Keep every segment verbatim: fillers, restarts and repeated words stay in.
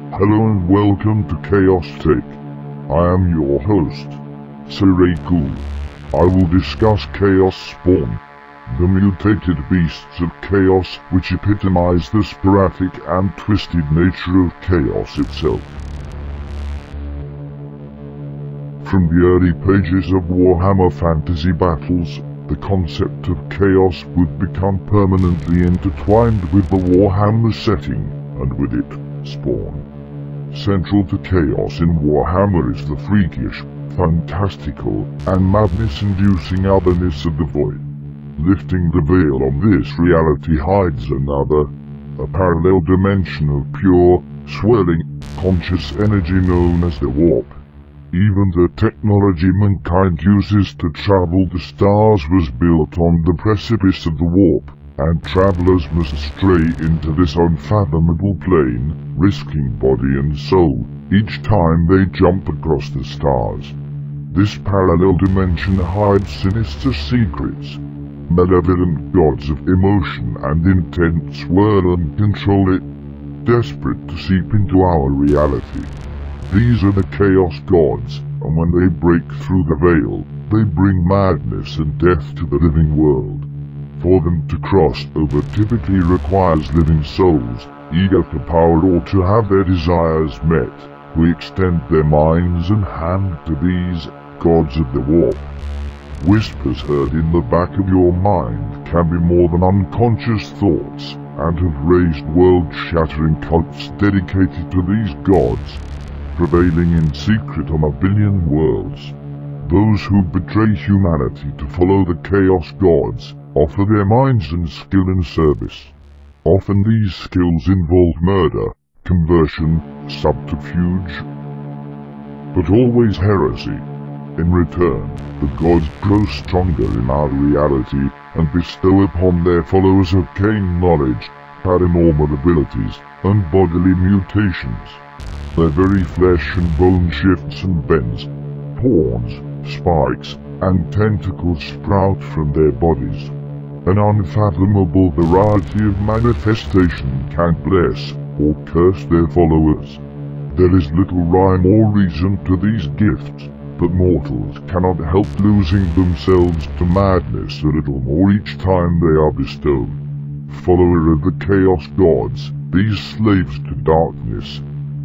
Hello and welcome to Chaos Tech. I am your host, Sereiku. I will discuss Chaos Spawn, the mutated beasts of chaos which epitomize the sporadic and twisted nature of chaos itself. From the early pages of Warhammer Fantasy Battles, the concept of chaos would become permanently intertwined with the Warhammer setting, and with it, Spawn. Central to chaos in Warhammer is the freakish, fantastical, and madness-inducing otherness of the void. Lifting the veil on this reality hides another, a parallel dimension of pure, swirling, conscious energy known as the warp. Even the technology mankind uses to travel the stars was built on the precipice of the warp, and travelers must stray into this unfathomable plane, risking body and soul, each time they jump across the stars. This parallel dimension hides sinister secrets. Malevolent gods of emotion and intent swirl and control it, desperate to seep into our reality. These are the Chaos Gods, and when they break through the veil, they bring madness and death to the living world. For them to cross over typically requires living souls, eager for power or to have their desires met, who extend their minds and hand to these gods of the warp. Whispers heard in the back of your mind can be more than unconscious thoughts, and have raised world-shattering cults dedicated to these gods, prevailing in secret on a billion worlds. Those who betray humanity to follow the Chaos Gods offer their minds and skill in service. Often these skills involve murder, conversion, subterfuge, but always heresy. In return, the gods grow stronger in our reality and bestow upon their followers arcane knowledge, paranormal abilities, and bodily mutations. Their very flesh and bone shifts and bends. Horns, spikes, and tentacles sprout from their bodies. An unfathomable variety of manifestation can bless or curse their followers. There is little rhyme or reason to these gifts, but mortals cannot help losing themselves to madness a little more each time they are bestowed. Follower of the Chaos Gods, these slaves to darkness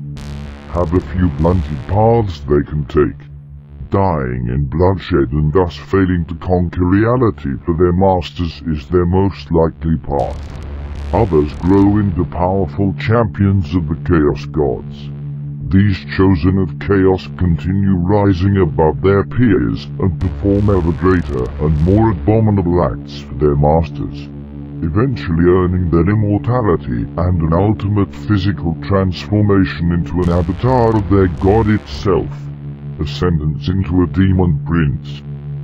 have a few blunted paths they can take, dying in bloodshed and thus failing to conquer reality for their masters is their most likely path. Others grow into powerful champions of the Chaos Gods. These chosen of chaos continue rising above their peers and perform ever greater and more abominable acts for their masters, eventually earning their immortality and an ultimate physical transformation into an avatar of their god itself, ascendance into a demon prince.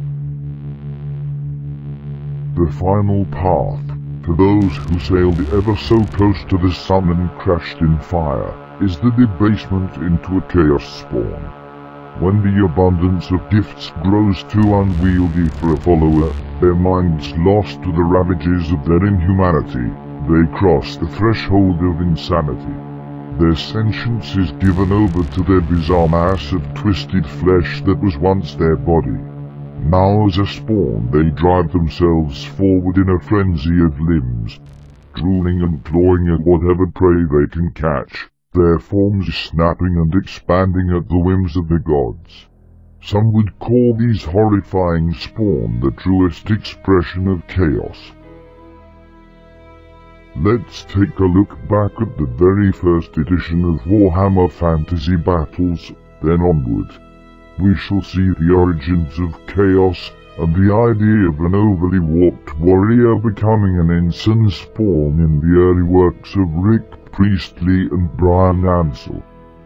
The final path, to those who sailed ever so close to the sun and crashed in fire, is the debasement into a chaos spawn. When the abundance of gifts grows too unwieldy for a follower, their minds lost to the ravages of their inhumanity, they cross the threshold of insanity. Their sentience is given over to their bizarre mass of twisted flesh that was once their body. Now as a spawn they drive themselves forward in a frenzy of limbs, drooling and clawing at whatever prey they can catch, their forms snapping and expanding at the whims of the gods. Some would call these horrifying spawn the truest expression of chaos. Let's take a look back at the very first edition of Warhammer Fantasy Battles, then onward. We shall see the origins of chaos and the idea of an overly warped warrior becoming an ensign spawn in the early works of Rick Priestley and Brian Ansell.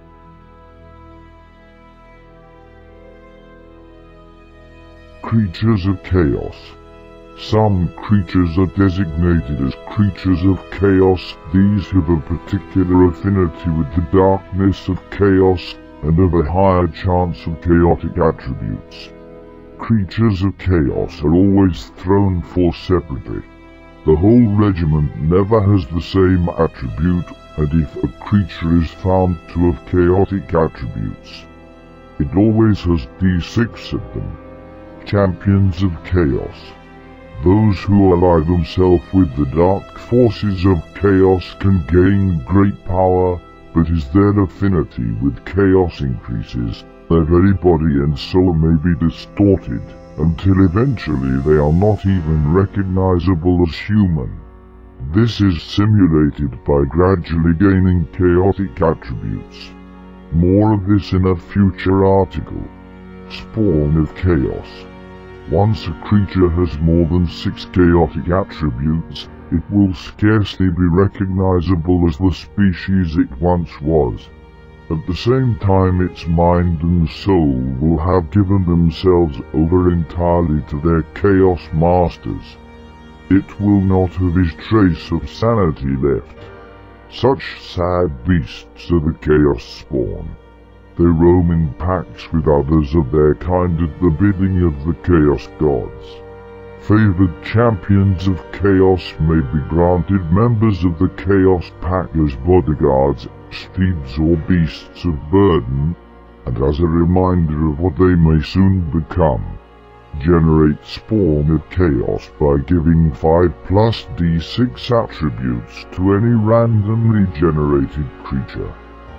Creatures of Chaos. Some creatures are designated as creatures of chaos. These have a particular affinity with the darkness of chaos and have a higher chance of chaotic attributes. Creatures of chaos are always thrown for separately. The whole regiment never has the same attribute and if a creature is found to have chaotic attributes, it always has D six of them. Champions of Chaos. Those who ally themselves with the dark forces of chaos can gain great power, but as their affinity with chaos increases, their very body and soul may be distorted, until eventually they are not even recognizable as human. This is simulated by gradually gaining chaotic attributes. More of this in a future article. Spawn of Chaos. Once a creature has more than six chaotic attributes, it will scarcely be recognizable as the species it once was. At the same time, its mind and soul will have given themselves over entirely to their chaos masters. It will not have a trace of sanity left. Such sad beasts are the Chaos Spawn. They roam in packs with others of their kind at the bidding of the Chaos Gods. Favored champions of Chaos may be granted members of the Chaos Pack as bodyguards, steeds or beasts of burden, and as a reminder of what they may soon become. Generate Spawn of Chaos by giving five plus D six attributes to any randomly generated creature.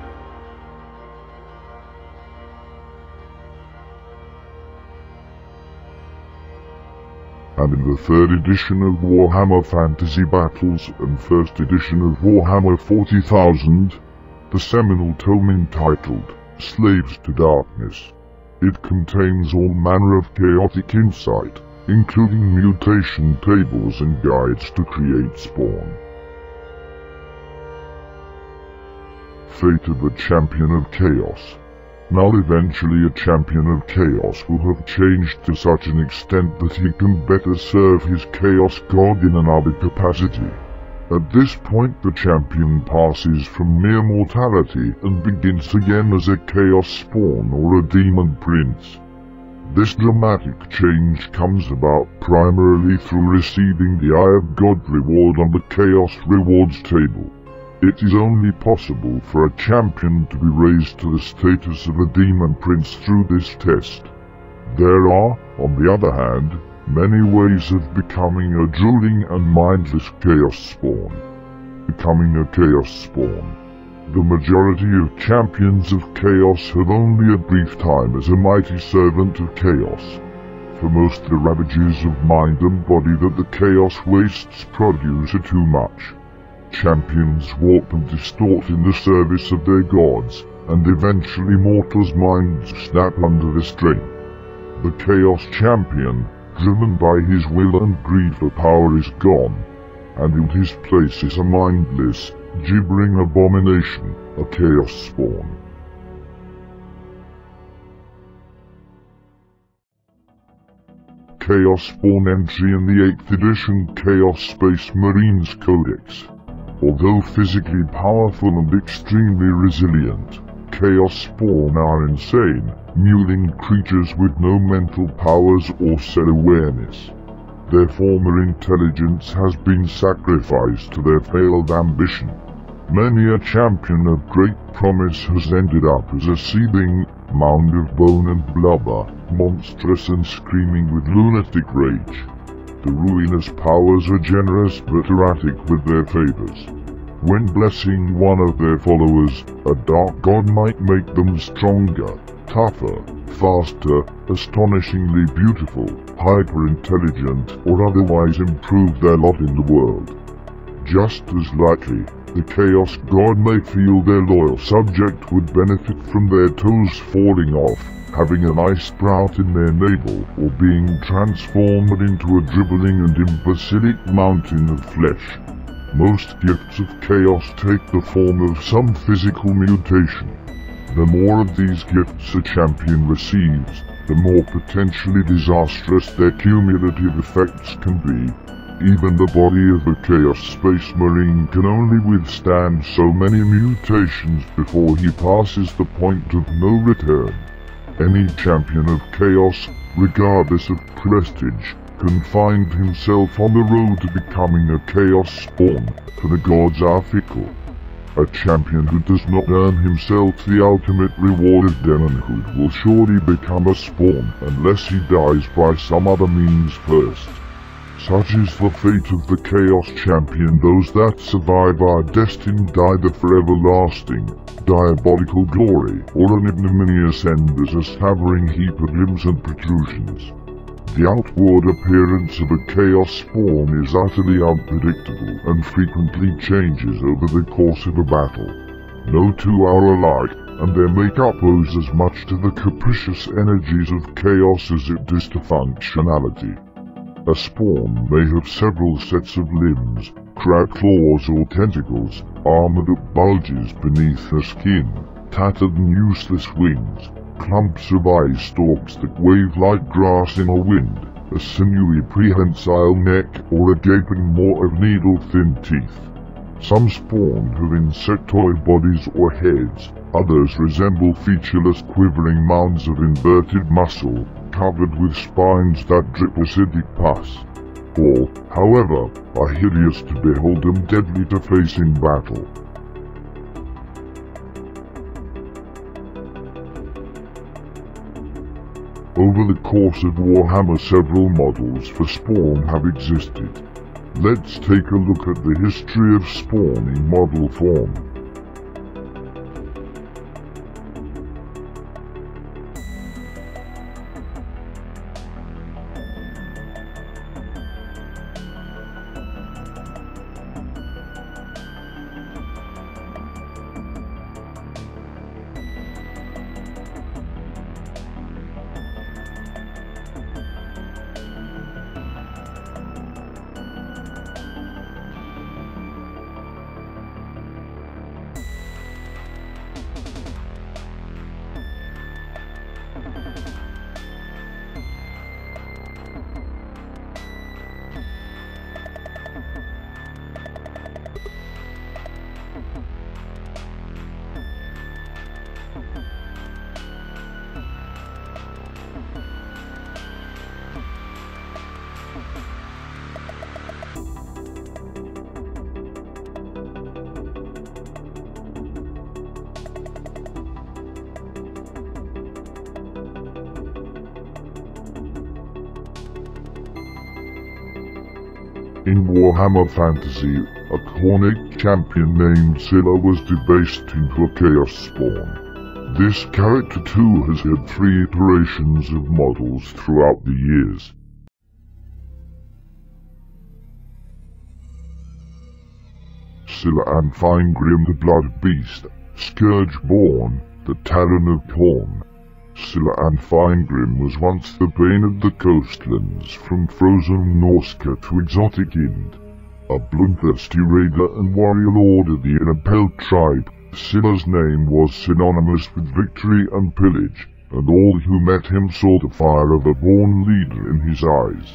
And in the third edition of Warhammer Fantasy Battles and first edition of Warhammer forty thousand, the seminal tome entitled Slaves to Darkness. It contains all manner of chaotic insight, including mutation tables and guides to create Spawn. Fate of a Champion of Chaos. Now eventually a Champion of Chaos will have changed to such an extent that he can better serve his Chaos God in another capacity. At this point the Champion passes from mere mortality and begins again as a Chaos Spawn or a Demon Prince. This dramatic change comes about primarily through receiving the Eye of God reward on the Chaos Rewards table. It is only possible for a champion to be raised to the status of a Demon Prince through this test. There are, on the other hand, many ways of becoming a drooling and mindless Chaos Spawn. Becoming a Chaos Spawn. The majority of champions of Chaos have only a brief time as a mighty servant of Chaos. For most the ravages of mind and body that the Chaos wastes produce are too much. Champions warp and distort in the service of their gods, and eventually mortals' minds snap under the strain. The Chaos Champion, driven by his will and greed for power, is gone, and in his place is a mindless, gibbering abomination, a Chaos Spawn. Chaos Spawn entry in the eighth edition Chaos Space Marines Codex. Although physically powerful and extremely resilient, Chaos Spawn are insane, mewling creatures with no mental powers or self-awareness. Their former intelligence has been sacrificed to their failed ambition. Many a champion of great promise has ended up as a seething mound of bone and blubber, monstrous and screaming with lunatic rage. The ruinous powers are generous but erratic with their favors. When blessing one of their followers, a dark god might make them stronger, tougher, faster, astonishingly beautiful, hyper-intelligent, or otherwise improve their lot in the world. Just as likely, the Chaos God may feel their loyal subject would benefit from their toes falling off, having an ice sprout in their navel, or being transformed into a dribbling and imbecilic mountain of flesh. Most gifts of chaos take the form of some physical mutation. The more of these gifts a champion receives, the more potentially disastrous their cumulative effects can be. Even the body of a Chaos Space Marine can only withstand so many mutations before he passes the point of no return. Any champion of chaos, regardless of prestige, can find himself on the road to becoming a Chaos Spawn, for the gods are fickle. A champion who does not earn himself the ultimate reward of demonhood will surely become a spawn unless he dies by some other means first. Such is the fate of the Chaos Champion. Those that survive are destined either for everlasting, diabolical glory, or an ignominious end as a slavering heap of limbs and protrusions. The outward appearance of a Chaos Spawn is utterly unpredictable and frequently changes over the course of a battle. No two are alike, and their makeup owes as much to the capricious energies of chaos as it does to functionality. A spawn may have several sets of limbs, cracked claws or tentacles, armor that bulges beneath the skin, tattered and useless wings, clumps of eye stalks that wave like grass in a wind, a sinewy prehensile neck, or a gaping maw of needle-thin teeth. Some spawn have insectoid bodies or heads, others resemble featureless quivering mounds of inverted muscle, covered with spines that drip acidic pus. All, however, are hideous to behold and deadly to face in battle. Over the course of Warhammer, several models for Spawn have existed. Let's take a look at the history of Spawn in model form. In Warhammer Fantasy, a Khornic champion named Scylla was debased into a Chaos Spawn. This character too has had three iterations of models throughout the years. Scylla and Fingrim the Blood Beast, Scourge-born, the Talon of Khorne. Scylla and Fingrim was once the bane of the coastlands from frozen Norsca to exotic Ind. A bloodthirsty raider and warrior lord of the Innapelt tribe, Scylla's name was synonymous with victory and pillage, and all who met him saw the fire of a born leader in his eyes.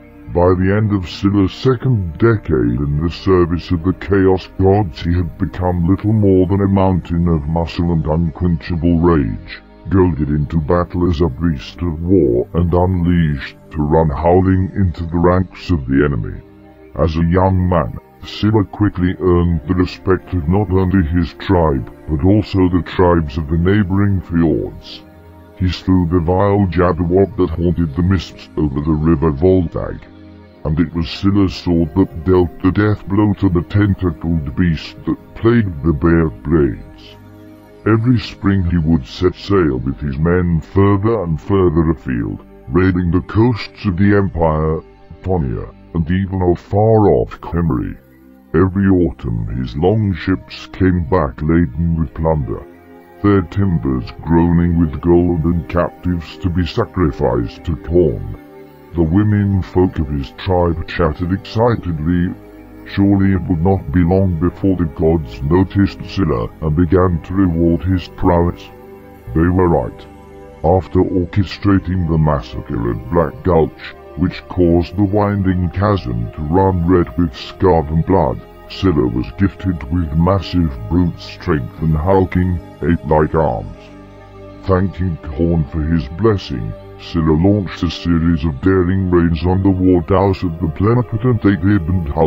By the end of Scylla's second decade in the service of the Chaos Gods, he had become little more than a mountain of muscle and unquenchable rage, goaded into battle as a beast of war and unleashed to run howling into the ranks of the enemy. As a young man, Scylla quickly earned the respect of not only his tribe, but also the tribes of the neighboring fjords. He slew the vile Jabberwock that haunted the mists over the river Voltag, and it was Scylla's sword that dealt the death blow to the tentacled beast that plagued the Bare Blades. Every spring he would set sail with his men further and further afield, raiding the coasts of the Empire, Ponia, and even of far-off Khemri. Every autumn his long ships came back laden with plunder, their timbers groaning with gold and captives to be sacrificed to Khorne. The women folk of his tribe chattered excitedly. Surely it would not be long before the gods noticed Scylla and began to reward his prowess. They were right. After orchestrating the massacre at Black Gulch, which caused the winding chasm to run red with scab and blood, Scylla was gifted with massive brute strength and hulking, ape-like arms. Thanking Khorne for his blessing, Scylla launched a series of daring raids on the ward house of the plenipotent Ibn Hull,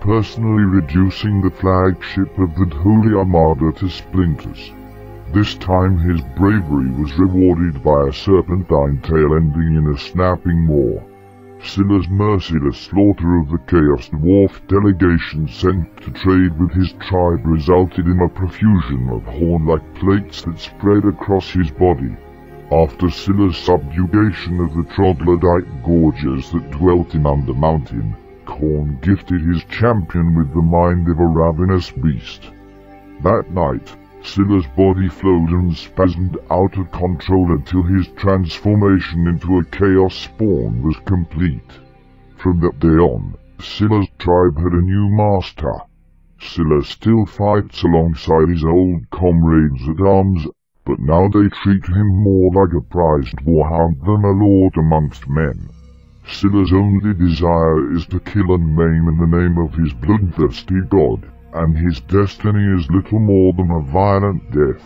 personally reducing the flagship of the Holy Armada to splinters. This time his bravery was rewarded by a serpentine tail ending in a snapping maw. Scylla's merciless slaughter of the Chaos Dwarf delegation sent to trade with his tribe resulted in a profusion of horn-like plates that spread across his body. After Scylla's subjugation of the troglodyte gorges that dwelt in Undermountain, Khorne gifted his champion with the mind of a ravenous beast. That night, Scylla's body flowed and spasmed out of control until his transformation into a chaos spawn was complete. From that day on, Scylla's tribe had a new master. Scylla still fights alongside his old comrades at arms, but now they treat him more like a prized warhound than a lord amongst men. Scylla's only desire is to kill and maim in the name of his bloodthirsty god, and his destiny is little more than a violent death.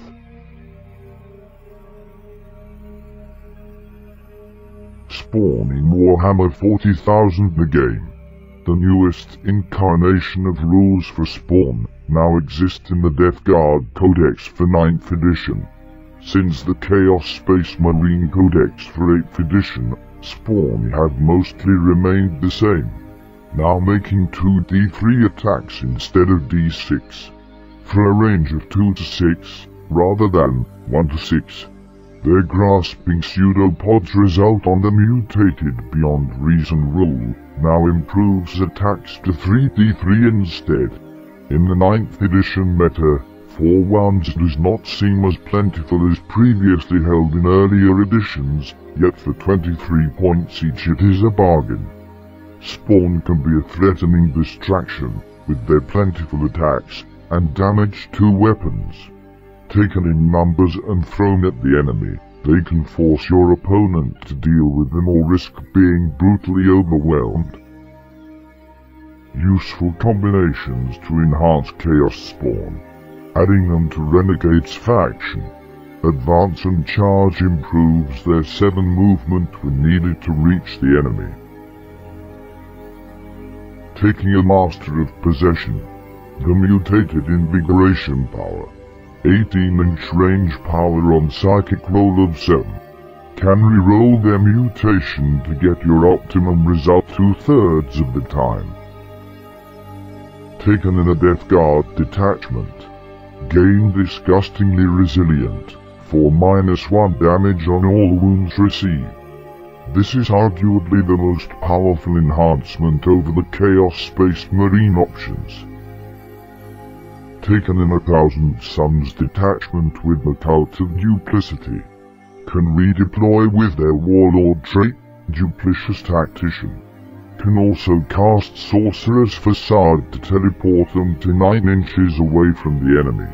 Spawn in Warhammer forty thousand the game. The newest incarnation of rules for Spawn now exists in the Death Guard Codex for ninth edition. Since the Chaos Space Marine Codex for eighth edition, Spawn have mostly remained the same, now making two D three attacks instead of D six, for a range of two to six, rather than one to six. Their grasping pseudopods result on the mutated Beyond Reason rule, now improves attacks to three D three instead. In the ninth edition meta, four ones does not seem as plentiful as previously held in earlier editions, yet for twenty-three points each it is a bargain. Spawn can be a threatening distraction, with their plentiful attacks, and damage to weapons. Taken in numbers and thrown at the enemy, they can force your opponent to deal with them or risk being brutally overwhelmed. Useful combinations to enhance Chaos Spawn. Adding them to Renegade's faction. Advance and Charge improves their seven movement when needed to reach the enemy. Taking a Master of Possession. The mutated Invigoration power. eighteen inch range power on Psychic roll of seven. Can reroll their mutation to get your optimum result two-thirds of the time. Taken in a Death Guard detachment. Gain Disgustingly Resilient, for minus one damage on all wounds received. This is arguably the most powerful enhancement over the Chaos Space Marine options. Taken in a Thousand Suns detachment with the Cult of Duplicity. Can redeploy with their Warlord trait, Duplicious Tactician. Can also cast Sorcerer's Facade to teleport them to nine inches away from the enemy.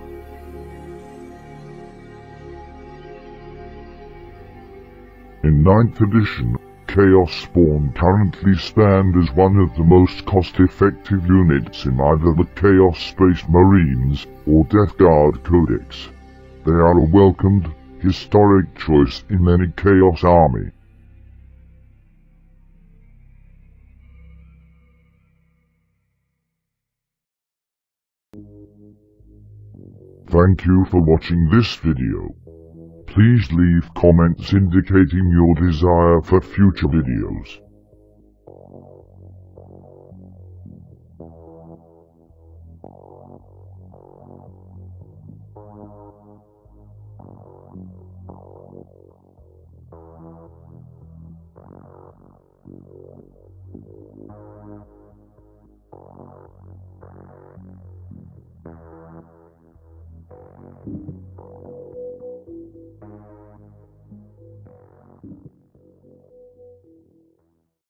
In ninth edition, Chaos Spawn currently stand as one of the most cost-effective units in either the Chaos Space Marines or Death Guard Codex. They are a welcomed, historic choice in any Chaos army. Thank you for watching this video. Please leave comments indicating your desire for future videos.